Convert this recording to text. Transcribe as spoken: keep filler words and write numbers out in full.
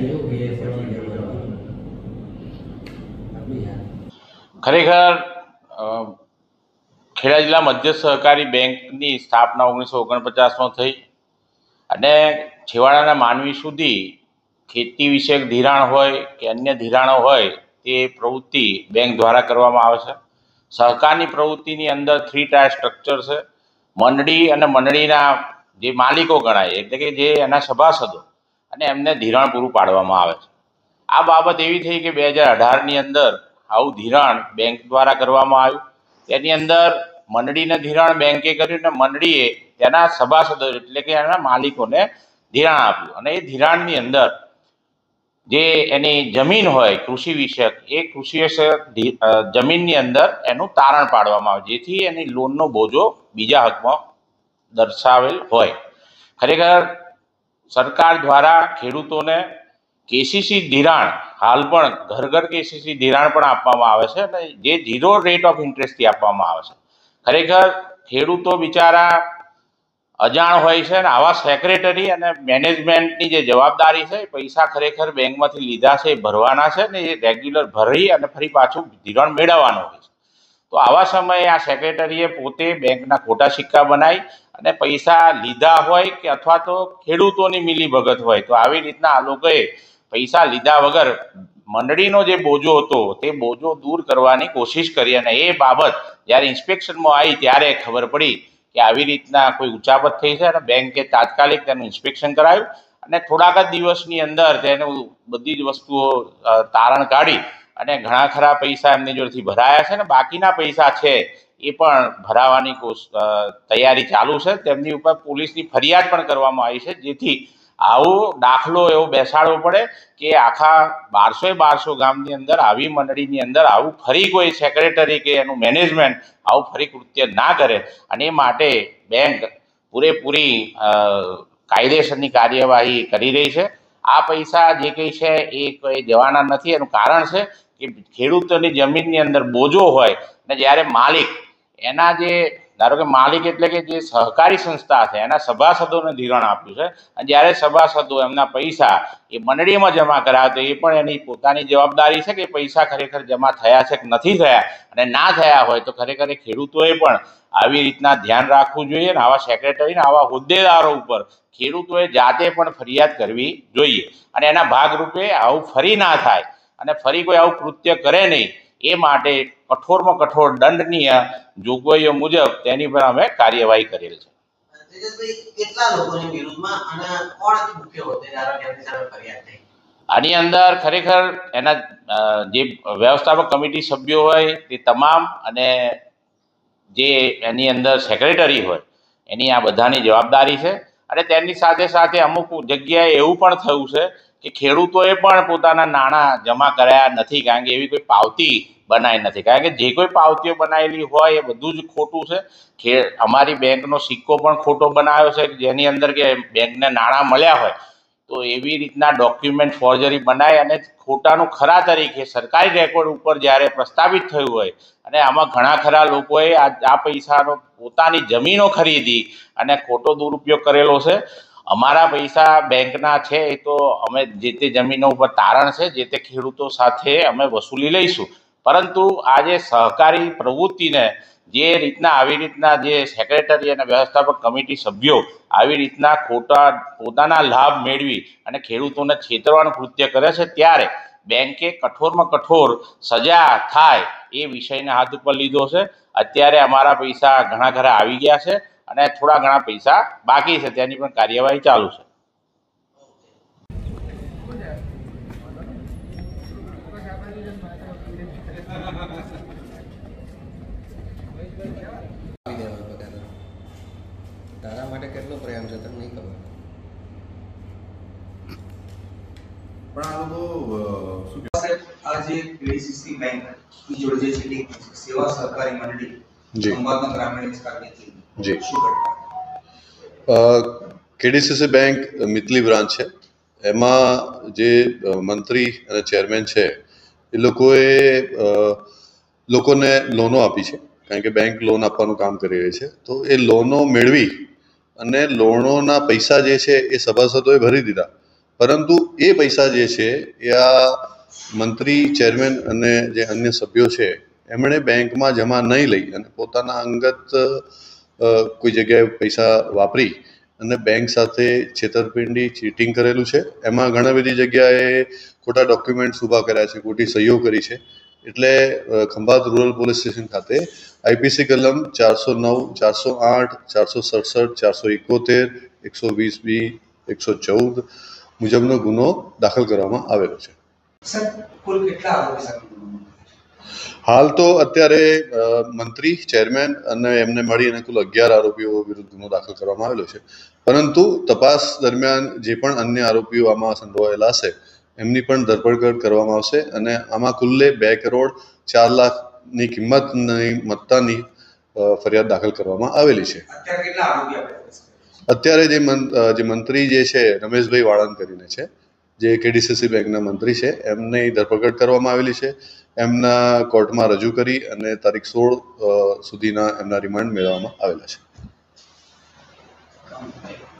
ખરેખર ખેડા જિલ્લા મધ્ય સહકારી બેંકની સ્થાપના ઓગણીસો ઓગણપચાસમાં થઈ અને છેવાડાના માનવી સુધી ખેતી વિષયક ધિરાણ હોય કે અન્ય ધિરાણો હોય તે પ્રવૃત્તિ બેંક દ્વારા કરવામાં આવે છે. સહકારની પ્રવૃત્તિની અંદર થ્રી ટાયર સ્ટ્રક્ચર છે. મંડળી અને મંડળીના જે માલિકો ગણાય એટલે કે જે એના સભાસદો અને એમને ધિરાણ પૂરું પાડવામાં આવે છે. આ બાબત એવી થઈ કે બે હજાર અઢારની અંદર આવું ધિરાણ બેંક દ્વારા કરવામાં આવ્યું. તેની અંદર મંડળીને ધિરાણ બેંકે કર્યું અને મંડળીએ તેના સભાસદો એટલે કે એના માલિકોને ધિરાણ આપ્યું અને એ ધિરાણની અંદર જે એની જમીન હોય કૃષિ વિષયક એ કૃષિ વિષયક જમીનની અંદર એનું તારણ પાડવામાં આવે જેથી એની લોનનો બોજો બીજા હકમાં દર્શાવેલ હોય. ખરેખર સરકાર દ્વારા ખેડૂતોને કેસીસી ધિરાણ હાલ પણ ઘર ઘર કેસીસી ધિરાણ પણ આપવામાં આવે છે અને જે ઝીરો રેટ ઓફ ઇન્ટરેસ્ટથી આપવામાં આવે છે. ખરેખર ખેડૂતો બિચારા અજાણ હોય છે અને આવા સેક્રેટરી અને મેનેજમેન્ટની જે જવાબદારી છે પૈસા ખરેખર બેંકમાંથી લીધા છે એ ભરવાના છે ને એ રેગ્યુલર ભરી અને ફરી પાછું ધિરાણ મેળવવાનું હોય છે. તો આવા સમયે આ સેક્રેટરીએ પોતે બેંકના ખોટા સિક્કા બનાવી અને પૈસા લીધા હોય કે અથવા તો ખેડૂતોની મિલીભગત હોય તો આવી રીતના આ લોકોએ પૈસા લીધા વગર મંડળીનો જે બોજો હતો તે બોજો દૂર કરવાની કોશિશ કરી અને એ બાબત જ્યારે ઇન્સ્પેક્શનમાં આવી ત્યારે ખબર પડી કે આવી રીતના કોઈ ઉચાપત થઈ છે અને બેંકે તાત્કાલિક તેનું ઇન્સ્પેક્શન કરાવ્યું અને થોડાક જ દિવસની અંદર તેનું બધી જ વસ્તુઓ તારણ કાઢી અને ઘણા ખરા પૈસા એમની જોડેથી ભરાયા છે અને બાકીના પૈસા છે એ પણ ભરાવાની તૈયારી ચાલુ છે. તેમની ઉપર પોલીસની ફરિયાદ પણ કરવામાં આવી છે જેથી આવો દાખલો એવો બેસાડવો પડે કે આખા બારસો બારસો ગામની અંદર આવી મંડળીની અંદર આવું ફરી કોઈ સેક્રેટરી કે એનું મેનેજમેન્ટ આવું ફરી કૃત્ય ના કરે અને એ માટે બેંક પૂરેપૂરી કાયદેસરની કાર્યવાહી કરી રહી છે. આ પૈસા જે કંઈ છે એ કોઈ જવાના નથી. એનું કારણ છે કે ખેડૂતોની જમીનની અંદર બોજો હોય અને જ્યારે માલિક એના જે ધારો કે માલિક એટલે કે જે સહકારી સંસ્થા છે એના સભાસદોને ધિરાણ આપ્યું છે અને જ્યારે સભાસદો એમના પૈસા એ મંડળીમાં જમા કરાવે તો એ પણ એની પોતાની જવાબદારી છે કે પૈસા ખરેખર જમા થયા છે કે નથી થયા અને ના થયા હોય તો ખરેખર એ ખેડૂતોએ પણ આવી રીતના ધ્યાન રાખવું જોઈએ અને આવા સેક્રેટરી ને આવા હોદ્દેદારો ઉપર ખેડૂતોએ જાતે પણ ફરિયાદ કરવી જોઈએ અને એના ભાગરૂપે આવું ફરી ના થાય અને ફરી કોઈ આવું કૃત્ય કરે નહીં એ માટે કઠોરમાં કઠોર દંડનીય જોગવાઈઓ મુજબ તેની પર અમે કાર્યવાહી કરેલ છે. આની અંદર ખરેખર એના જે વ્યવસ્થાપક કમિટી સભ્યો હોય તે તમામ અને જે એની અંદર સેક્રેટરી હોય એની આ બધાની જવાબદારી છે અને તેની સાથે સાથે અમુક જગ્યાએ એવું પણ થયું છે કે ખેડૂતોએ પણ પોતાના નાણાં જમા કરાયા નથી કારણ કે એવી કોઈ પાવતી બનાવી નથી કારણ કે જે કોઈ પાવતીઓ બનાવેલી હોય એ બધું જ ખોટું છે. કે અમારી બેંકનો સિક્કો પણ ખોટો બનાવ્યો છે જેની અંદર કે બેંકને નાણાં મળ્યા હોય તો એવી રીતના ડોક્યુમેન્ટ ફોર્જરી બનાવી અને ખોટાનું ખરા તરીકે સરકારી રેકોર્ડ ઉપર જ્યારે પ્રસ્થાપિત થયું હોય અને આમાં ઘણા ખરા લોકોએ આ આ પૈસાનો પોતાની જમીનો ખરીદી અને ખોટો દુરુપયોગ કરેલો છે. અમારા પૈસા બેંકના છે એ તો અમે જે તે જમીનો ઉપર તારણ છે જે તે ખેડૂતો સાથે અમે વસૂલી લઈશું પરંતુ આ જે સહકારી પ્રવૃત્તિને જે રીતના આવી રીતના જે સેક્રેટરી અને વ્યવસ્થાપક કમિટી સભ્યો આવી રીતના ખોટા પોતાના લાભ મેળવી અને ખેડૂતોને છેતરવાનું કૃત્ય કરે છે ત્યારે બેંકે કઠોરમાં કઠોર સજા થાય એ વિષયને હાથ ઉપર લીધો છે. અત્યારે અમારા પૈસા ઘણા ખરા આવી ગયા છે અને થોડા ઘણા પૈસા બાકી છે તેની પણ કાર્યવાહી ચાલુ છે. તારા માટે કેટલો પ્રેમ છે તમને નહીં ખબર પણ આ લોકો શું કહે આ જે કેસીસી બેંક ની જોડે જે છે કે સેવા સહકારી મંડળી સંવાદના ગ્રામીણ વિસ્તારની જી શું કરતા કેડીસીસી બેંક મિતલી બ્રાન્ચ છે એમાં જે મંત્રી અને ચેરમેન છે એ લોકોએ લોકોને લોનો આપી છે કારણ કે બેંક લોન આપવાનું કામ કરી રહી છે તો એ લોનો મેળવી અને લોનોના પૈસા જે છે એ સભાસદોએ ભરી દીધા પરંતુ એ પૈસા જે છે એ આ મંત્રી, ચેરમેન અને જે અન્ય સભ્યો છે એમણે બેંકમાં જમા નહીં લઈ અને પોતાના અંગત કોઈ જગ્યાએ પૈસા વાપરી અને બેંક સાથે છેતરપિંડી, ચીટિંગ કરેલું છે. એમાં ઘણા બધી જગ્યાએ ખોટા ડોક્યુમેન્ટ્સ ઊભા કર્યા છે, ખોટી સહીઓ કરી છે. એટલે ખંભાત રૂરલ પોલીસ સ્ટેશન ખાતે આઈપીસી કલમ ચારસો નવ, ચારસો આઠ, ચારસો સડસઠ, ચારસો એકોતેર, એકસો વીસ બી, એકસો ચૌદ મુજબનો ગુનો દાખલ કરવામાં આવેલો છે. સર, કુલ કેટલા આરોપી સાથે ગુનો નોંધાયો છે? હાલ તો અત્યારે મંત્રી, ચેરમેન અને એમને મળી અને કુલ અગિયાર આરોપીઓ વિરુદ્ધ ગુનો દાખલ કરવામાં આવેલો છે. પરંતુ તપાસ દરમિયાન જે પણ અન્ય આરોપીઓ આમાં સંડોવાયેલા હશે એમની પણ ધરપકડ કરવામાં આવશે અને આમાં કુલ્લે બે કરોડ ચાર લાખની કિંમતની મત્તાની ફરિયાદ દાખલ કરવામાં આવેલી છે. અત્યારે કેટલા આરોપી આપણે? અત્યારે જે જે મંત્રી જે છે રમેશભાઈ વાળંદ કરીને છે, જે કેડીસીસી બેંકના મંત્રી છે, એમની ધરપકડ કરવામાં આવેલી છે. એમના કોર્ટમાં રજૂ કરી અને તારીખ સોળ સુધીના એમના રિમાન્ડ મેળવવામાં આવેલા છે.